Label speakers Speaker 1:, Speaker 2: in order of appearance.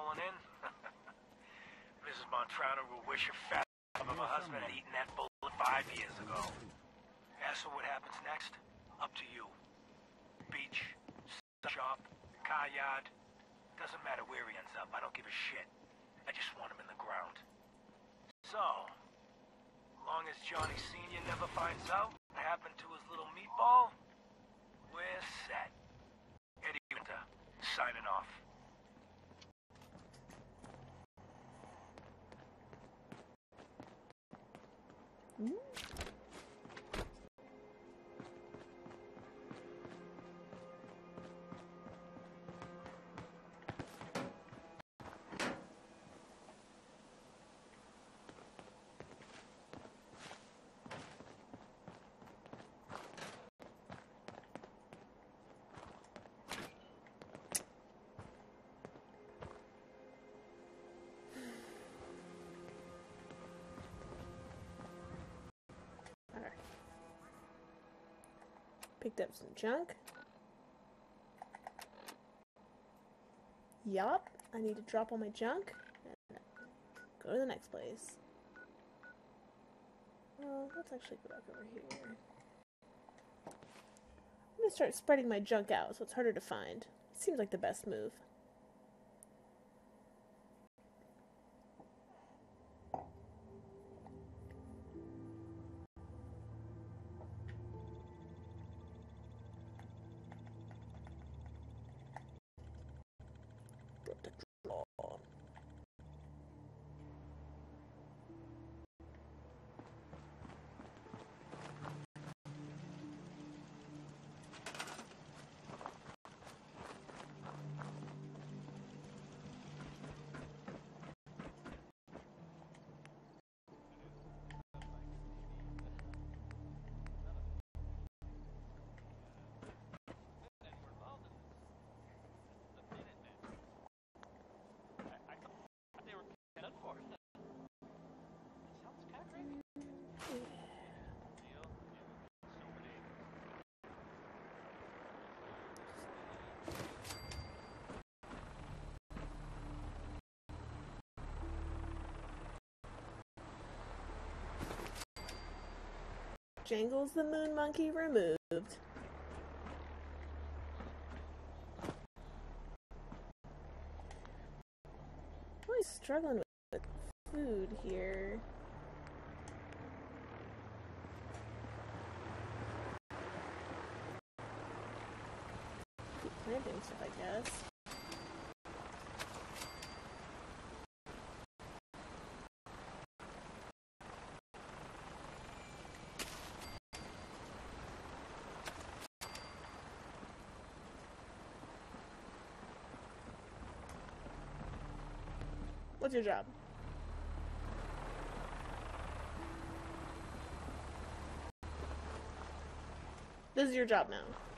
Speaker 1: calling in? Mrs. Montrano will wish her fat of her husband had eaten that bullet 5 years ago. As for what happens next, up to you. Beach, shop, car yard, doesn't matter where he ends up, I don't give a shit. I just want him in the ground. So, long as Johnny Sr. never finds out what happened to his little meatball, we're set. Eddie Winter, signing off.
Speaker 2: Picked up some junk. Yup, I need to drop all my junk and go to the next place. Well, let's actually go back over here. I'm gonna start spreading my junk out so it's harder to find. Seems like the best move. Jangles the Moon Monkey removed. Really struggling with food here. Keep planting stuff, I guess. What's your job? This is your job now.